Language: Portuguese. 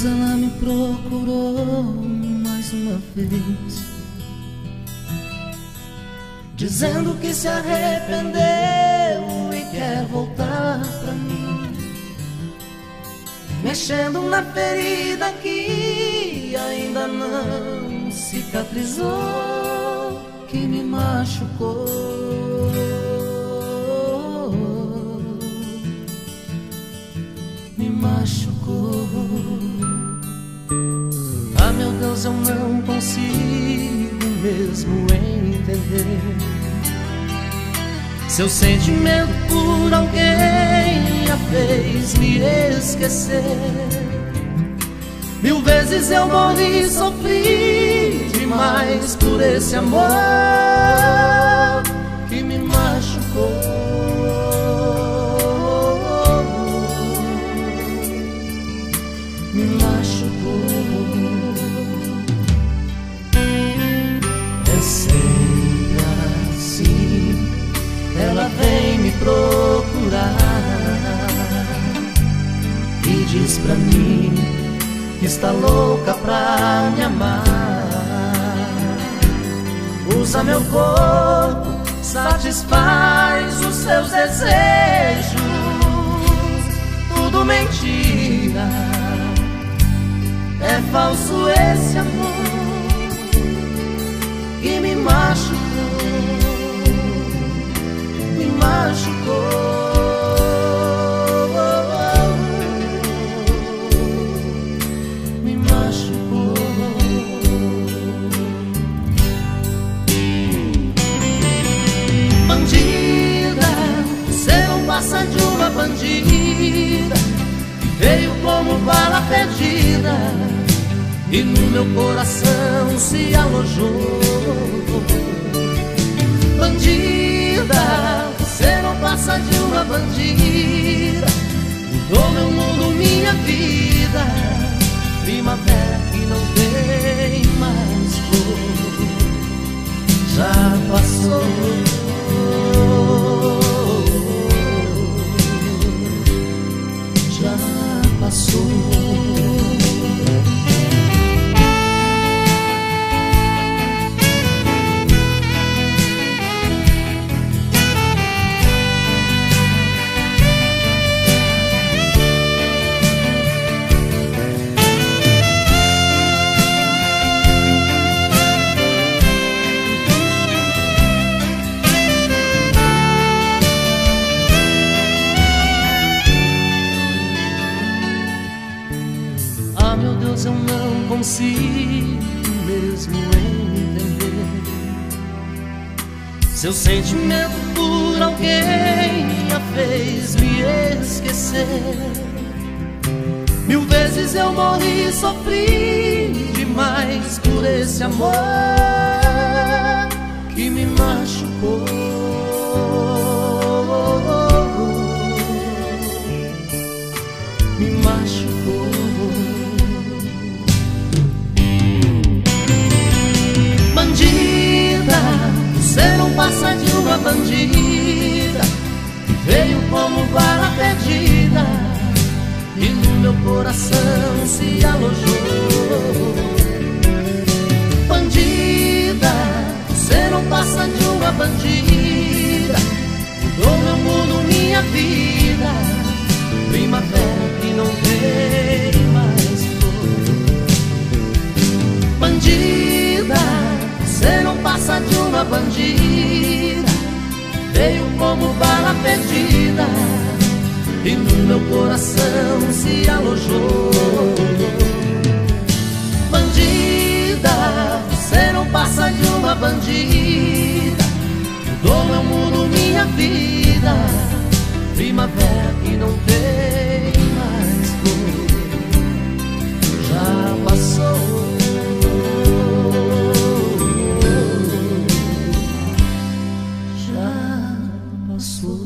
ela me procurou mais uma vez, dizendo que se arrependeu e quer voltar pra mim, mexendo na ferida que ainda não cicatrizou, que me machucou. Me machucou. Ah, meu Deus, eu não consigo mesmo entender seu sentimento por alguém a fez me esquecer. 1000 vezes eu morri e sofri demais por esse amor que me machucou. Me machucou. É sempre assim, ela vem me procurar e diz pra mim que está louca pra me amar. Usa meu corpo, satisfaz os seus desejos, tudo mentira. É falso esse amor que me machucou, me machucou. Me machucou. Bandida, você não passa de uma bandida, veio como bala perdida e no meu coração se alojou. Bandida, você não passa de uma bandida, mudou meu mundo, minha vida. Primavera que não tem mais cor, já passou. Já passou. Ah, meu Deus, eu não consigo mesmo entender seu sentimento por alguém a fez me esquecer. 1000 vezes eu morri e sofri demais por esse amor que me machucou. Me machucou. Bandida, você não passa de uma bandida, veio como bala perdida e no meu coração se alojou. Bandida, você não passa de uma bandida, mudou meu mundo, minha vida. Primavera que não tem mais cor. Bandida, você não passa de uma bandida, veio como bala perdida e no meu coração se alojou. Bandida, você não passa de uma bandida, mudou meu mundo, minha vida. Primavera que não tem mais cor, já passou. Já passou.